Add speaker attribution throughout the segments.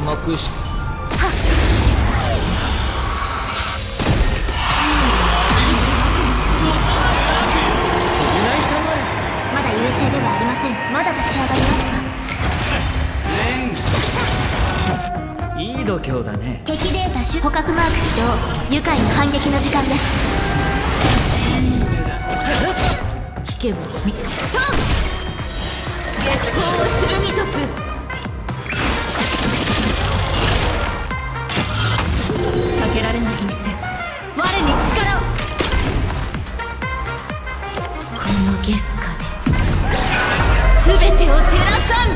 Speaker 1: 黙し
Speaker 2: まだ優勢ではありません。まだ立ち上がりますか。
Speaker 1: いい度胸だね。
Speaker 2: 敵データ捕獲マーク起動。愉快な反撃の時間です。
Speaker 1: 引けばみ月光を剣とす。避けられない一戦。我に力を。この月下で全てを照らさん。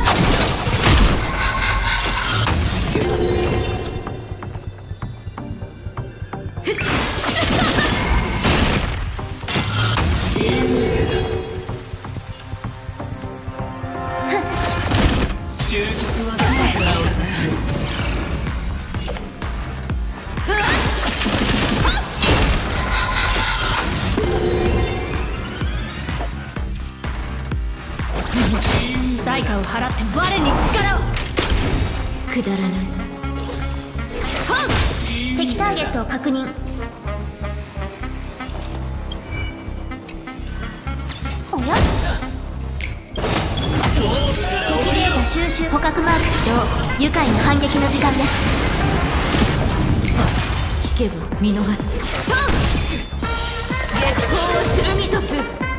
Speaker 1: 代価を払って我に力を。くだらない。
Speaker 2: 敵ターゲットを確認。おや、敵データ収集捕獲マーク起動。愉快な反撃の時間です。
Speaker 1: 引けば見逃す。月光を剣とす。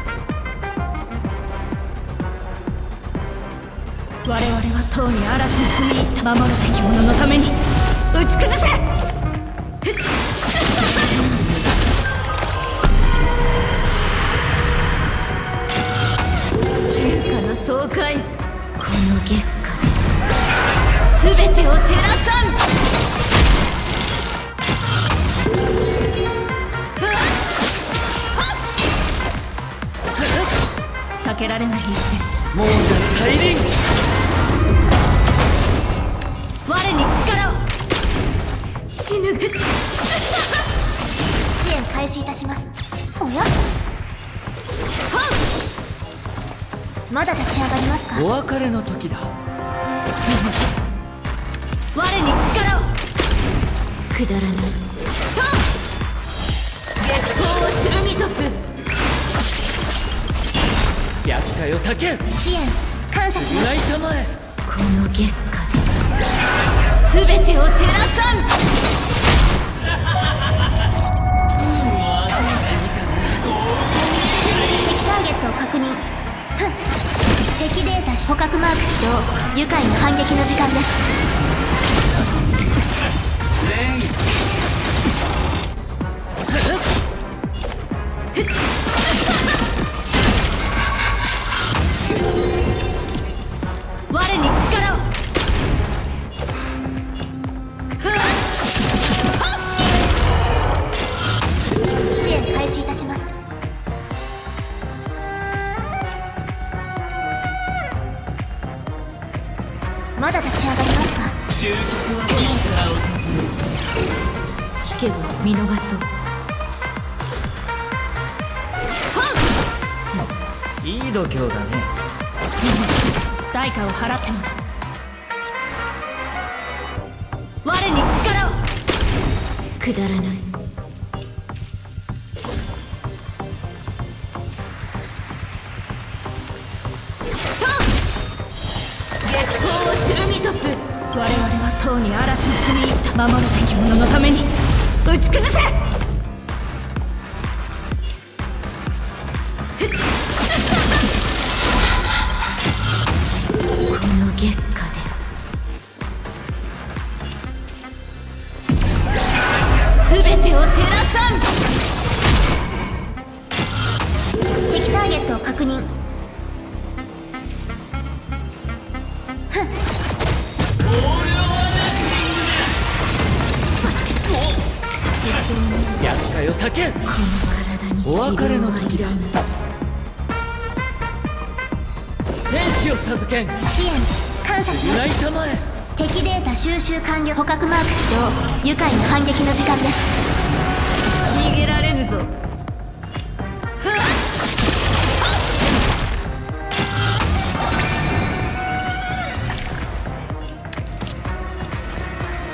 Speaker 1: 我々はとうに嵐に踏み入った。守るべき者のために打ち崩せ。天下の爽快。この月下で全てを照らさん。避けられない一戦。もうじゃ大輪。我に力を。死ぬ。
Speaker 2: 支援開始いたします。おや、まだ立ち上がりますか。
Speaker 1: お別れの時だ。
Speaker 2: 我に力を。
Speaker 1: くだらない。月光を剣とす。焼き火を避け。
Speaker 2: 支援感謝します。
Speaker 1: いたまえ。この月下で全てを照らさん。
Speaker 2: 敵ターゲットを確認。敵データ捕獲マーク起動。愉快な反撃の時間です。
Speaker 1: 我に力を。
Speaker 2: 支援開始いたします。まだ立ち上がりますか。
Speaker 1: 引けば見逃そう。いい度胸だね。代価を払っても。我に力を。くだらない。月光を剣とす。我々はとうに嵐に踏み入った。守るべき者のために打ち崩せ。この月下で全てを照らさん。
Speaker 2: 敵ターゲットを確認。
Speaker 1: 焼き火を避け。この体にお別れの時だ。天使を授けん。
Speaker 2: 支援感謝します。
Speaker 1: たまえ。
Speaker 2: 敵データ収集完了。捕獲マーク起動。愉快な反撃の時間です。
Speaker 1: 逃げられぬぞ。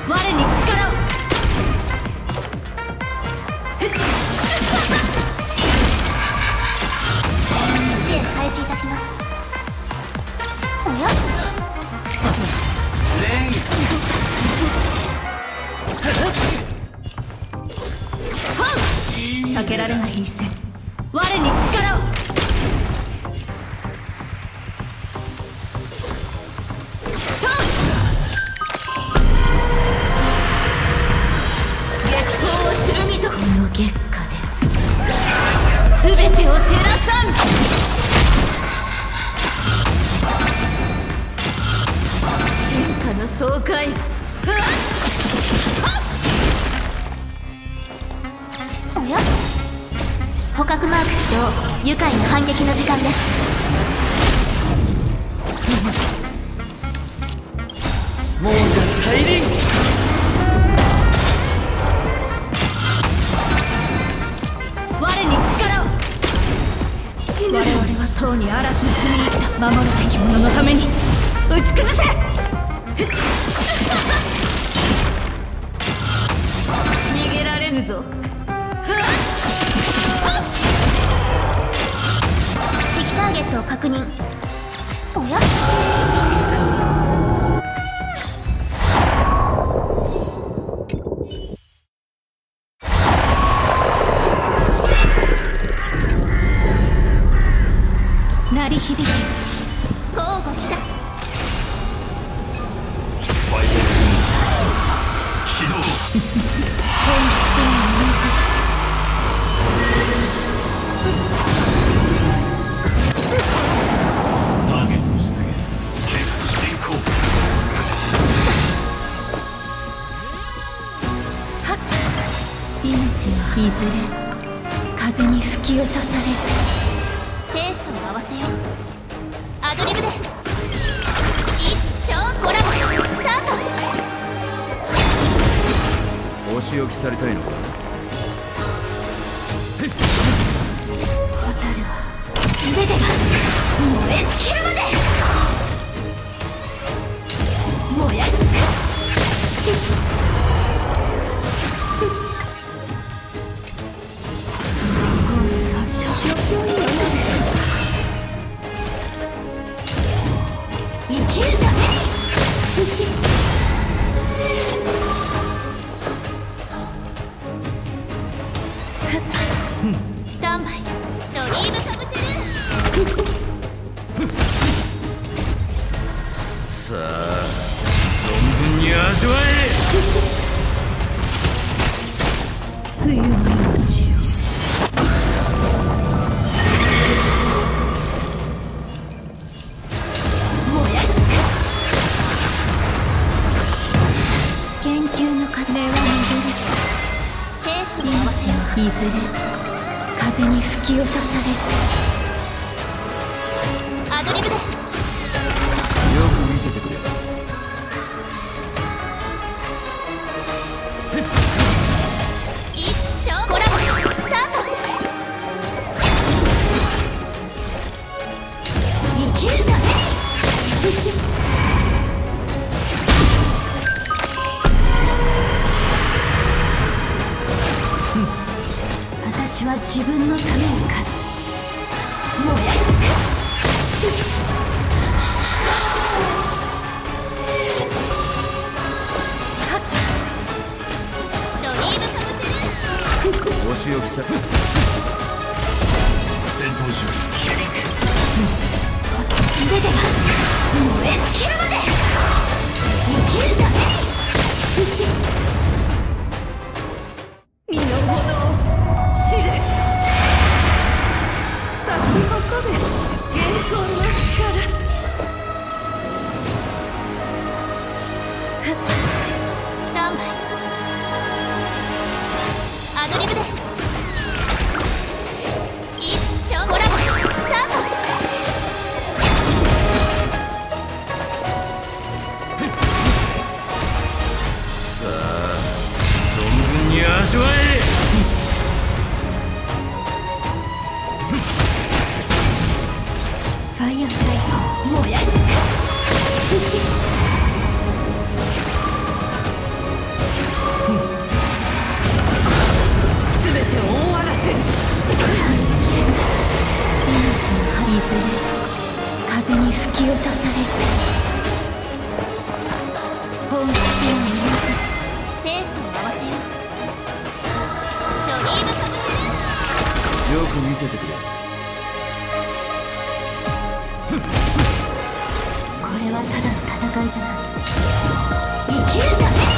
Speaker 1: 我に力を。
Speaker 2: 支援開始いたします。おや
Speaker 1: 避けられない一戦、我に力を。この月下で全てを照らさん。天下の爽快。
Speaker 2: おや捕獲マーク起動。愉快な反撃の時間です。
Speaker 3: 亡者再臨。
Speaker 1: 我に力を。我々はとうに嵐に踏み入った。守るべき者のために打ち崩せ。逃げられぬぞ。
Speaker 2: 敵ターゲットを確認。おや
Speaker 1: 鳴り響き。
Speaker 2: 交互来た。
Speaker 3: ファイア起動。
Speaker 1: 本質の水。
Speaker 3: ターゲット出現。進行。
Speaker 1: 命はいずれ風に吹き落とされる。
Speaker 2: ペースを合わせよう。アドリブで一生コラボスタート。
Speaker 3: お仕置きされたいのか。
Speaker 2: 蛍は全てが燃え尽きるまで燃やし尽く。生きるためにスタンバイ。ドリームサブテル。
Speaker 3: さあ存分に味わえ。
Speaker 1: 梅雨の命よ。
Speaker 2: 燃やし
Speaker 1: 研究の過程は戻る。
Speaker 2: ペースに合わせよう。
Speaker 1: いずれ風に吹き落とされる。
Speaker 2: アドリブで
Speaker 3: よく見せてくれ。
Speaker 2: 一生コラボスタート。生きるために
Speaker 1: 私は自分のために勝つ。
Speaker 2: 燃やしドリームサブテル。
Speaker 3: お仕置きされ。戦闘中響く。
Speaker 2: 全てが燃え尽きるまで生きるために
Speaker 1: 身の程を知れ。咲き誇れ栄光の力。
Speaker 2: スタンバイ。アドリブで一生コラボスタート。
Speaker 3: さあ存分に味わえ。
Speaker 1: ファイアフライト。
Speaker 2: 燃やし
Speaker 3: く見せてくれ。
Speaker 2: これはただの戦いじゃない。生きるために。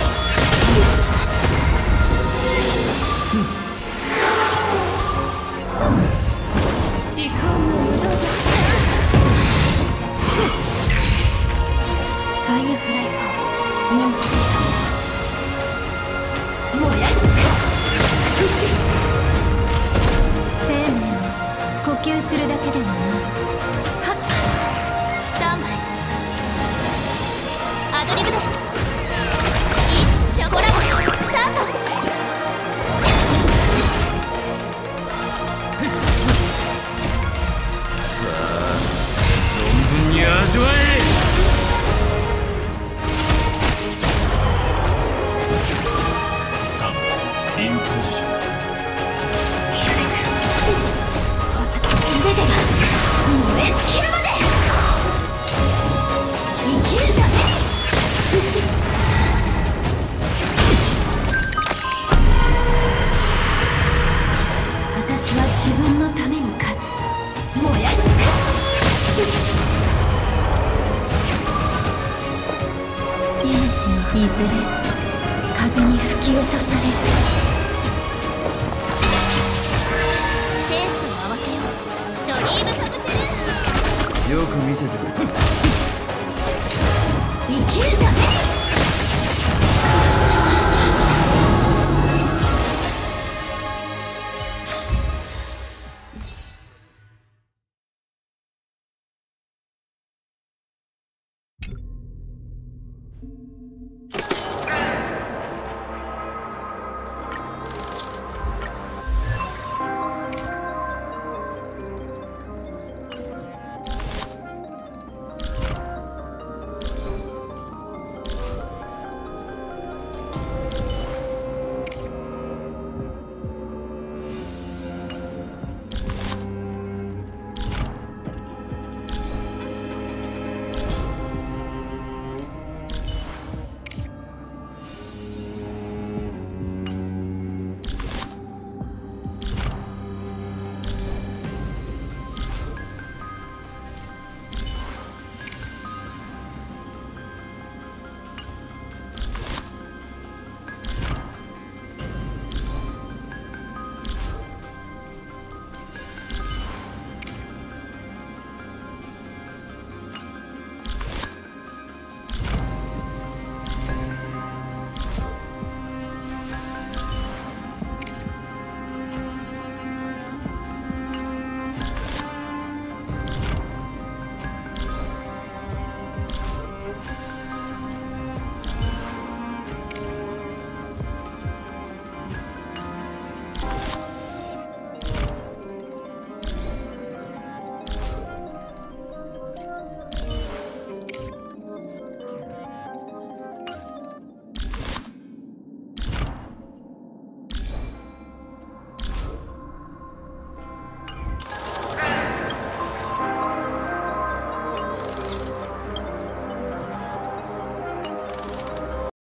Speaker 1: 時間の無駄だ。
Speaker 2: ファイアフライパーインポジション。燃やす生命を呼吸するだけでもない。はっ、スタンバイ。アドリブで一緒コラボスタート。
Speaker 3: さあ存分に味わえ。インポジション。
Speaker 2: 全てが燃え尽きるまで。生きるために。私は自分のために勝つ。燃やす。命のいずれ風に吹き落とされる。ペースを合わせよう。ドリームカブテル。
Speaker 3: よく見せてくれ。
Speaker 2: 生きるため。